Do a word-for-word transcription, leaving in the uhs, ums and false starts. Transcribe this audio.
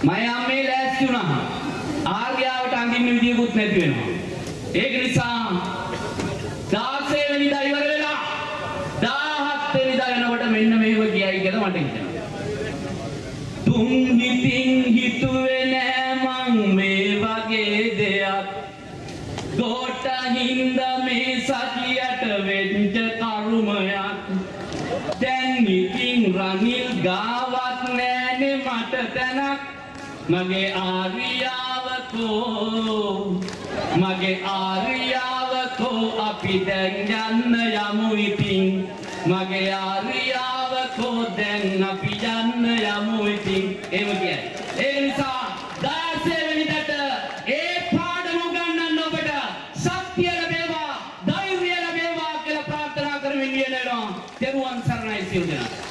මම මේ ලෑස්ති වුණා. ආර්යාවට අඳින්න විදියකුත් නැති වෙනවා. ඒක නිසා දාසය වෙනිදා ඉවර වෙලා දාහත් වෙනිදා යනකොට මෙන්න මේව කියයි කියලා මට හිතෙනවා. තුන් හිතින් හිතුවේ නෑ මං මේ වගේ දෙයක්. ගෝට හින්ද මේ සතියට වෙච්ච කරුමයක්. දැන් ඉතින් රනිල් ගාවත් නෑනේ මට තැනක්. මගේ ආර්යාව කෝ මගේ ආර්යාව කෝ අපි දැන් යන්න යමු ඉතින්. මගේ ආර්යාව කෝ දැන් අපි යන්න යමු ඉතින්. එහෙම කියයි. ඒ නිසා දාසය වෙනිදාට ඒ පාඩම උගන්වන්න ඔබට ශක්තිය ලැබේවා, ධෛර්යය ලැබේවා කියලා ප්‍රාර්ථනා කරමින් ඉන්න වෙනවා. තෙරුවන් සරණයි සියලු දෙනා.